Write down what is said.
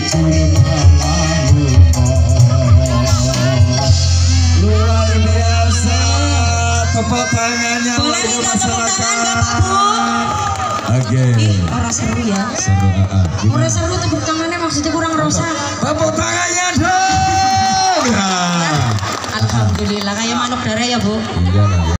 Luar biasa tepuk tangannya untuk masyarakat. Oke. Orang seru ya. Seru. Orang seru tepuk tangannya maksudnya kurang rosa. Tepuk tangannya dong. Alhamdulillah kayak manuk darah ya Bu. Iya lah.